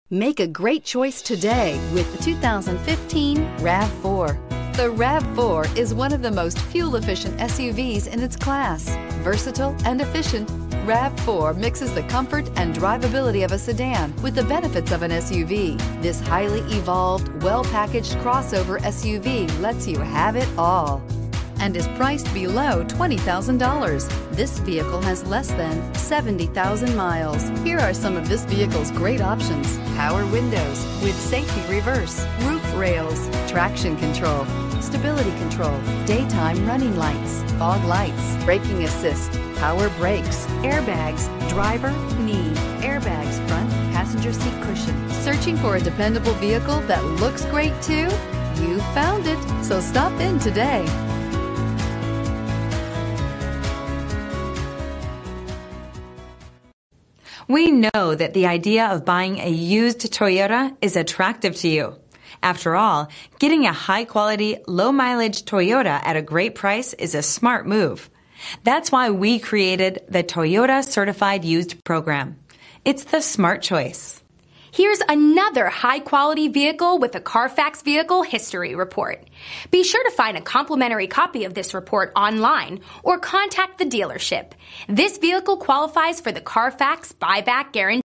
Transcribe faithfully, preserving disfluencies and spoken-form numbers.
Make a great choice today with the two thousand fifteen RAV four. The RAV four is one of the most fuel-efficient S U Vs in its class. Versatile and efficient, RAV four mixes the comfort and drivability of a sedan with the benefits of an S U V. This highly evolved, well-packaged crossover S U V lets you have it all and is priced below twenty thousand dollars. This vehicle has less than seventy thousand miles. Here are some of this vehicle's great options: power windows with safety reverse, roof rails, traction control, stability control, daytime running lights, fog lights, braking assist, power brakes, airbags, driver, knee, airbags, front passenger seat cushion. Searching for a dependable vehicle that looks great too? You found it, so stop in today. We know that the idea of buying a used Toyota is attractive to you. After all, getting a high-quality, low-mileage Toyota at a great price is a smart move. That's why we created the Toyota Certified Used program. It's the smart choice. Here's another high-quality vehicle with a Carfax Vehicle History Report. Be sure to find a complimentary copy of this report online or contact the dealership. This vehicle qualifies for the Carfax Buyback Guarantee.